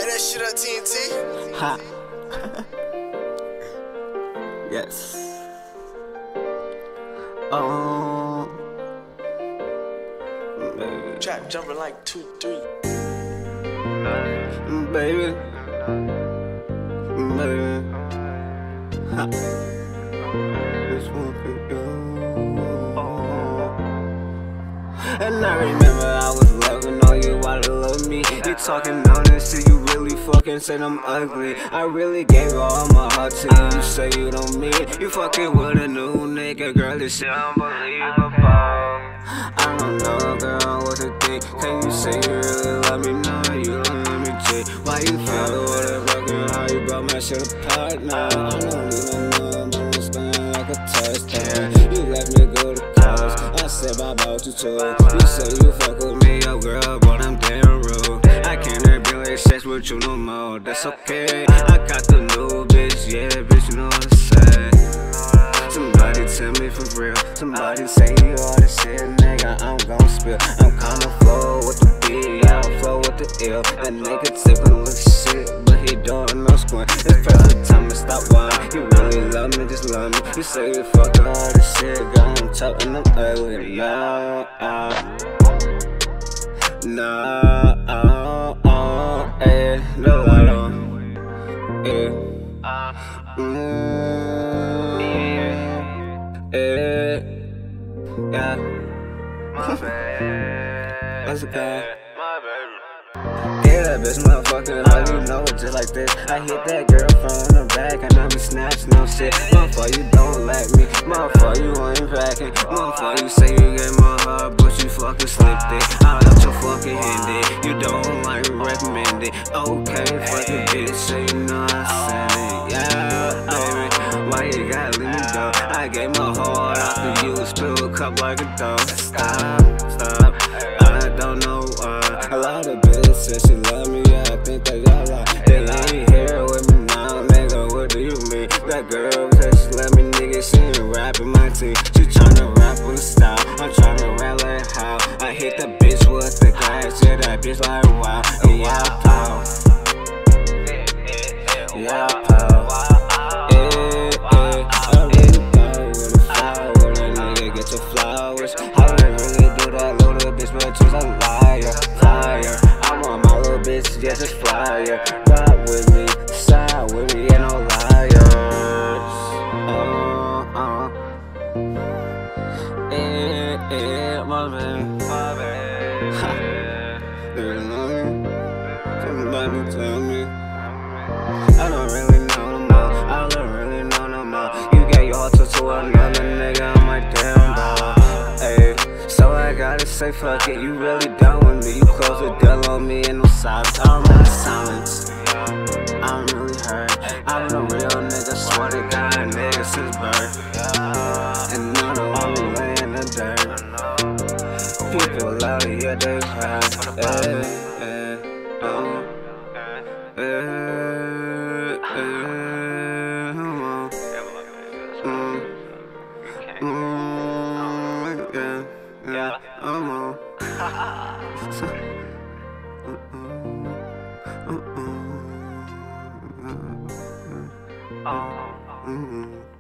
Light that shit up, TNT. Ha. Yes. Baby. Trap jumping like 2, 3. Baby. Baby. Ha. This one for you. And I remember I was loving all you wanna love me. You talking honest, so you really fucking said I'm ugly. I really gave all my heart to you. You say you don't mean it. You fucking with a new nigga, girl. This shit unbelievable. I don't know, girl, what to think. Can you say you really love me? No, you don't let me cheat. Why you feel with it broken? How you brought my shit apart now? I don't even know, but I'm standing like a touchdown. You left me go to college. I said bye bye to you. You say you fuck with me, yo girl, but I'm damn rude. I can't have sex with you no more. That's okay. I got the new bitch, yeah, bitch, you know what I'm saying. Somebody tell me for real. Somebody say you all this shit, nigga, I'm gon' spill. I'm kinda flow with the beat, yeah, I flow with the ill. That nigga tippin' look shit, but he doing no squint. It's perfect time to stop whining. You really love me, just love me. You say you fuck all this shit, girl, I'm tough and I'm ugly. Nah, Delato, yeah. My bad. That's okay. My baby. Yeah, that bitch motherfucker, how you know it just like this. I hit that girl from the back and I be snatching no shit. Motherfucker, you don't like me. Motherfucker, you ain't packing. Motherfucker, you say you get my heart, but you fucking slipped it. I got your fucking handed. You don't like recommend it. Okay, fucking bitch, so you know I said it. Yeah, baby, why you gotta leave me go? I gave my heart out to you, spill a cup like a dog. Stop, I don't know why. A lot of bitches say she love me, yeah, I think that y'all lie. They ain't here with me now, nigga, what do you mean? That girl said she love me, nigga, she ain't rapping my team. She tryna rap with style, I'm tryna rap like how. I hit the bitch with the glass, yeah, that bitch like wow. And yeah, pow. Yeah, pow. I really pow with a flower, that nigga get your flowers. I didn't really do that little bitch, but she's a liar, liar. I want my little bitch, yeah, just flyer. Ride with me, side with me, ain't no liars. My bad. You know me? Somebody tell me. I don't really know no more. I don't really know no more. You got your heart to another nigga, I'm like damn bro. Ayy, so I gotta say fuck it. You really done with me. You close the deal on me and no silence. I'm really silence. I'm really hurt. I'm a real nigga, swear to God, nigga since birth. And none of them lay in the dirt. People out here, they hurt. Yeah, I'm on.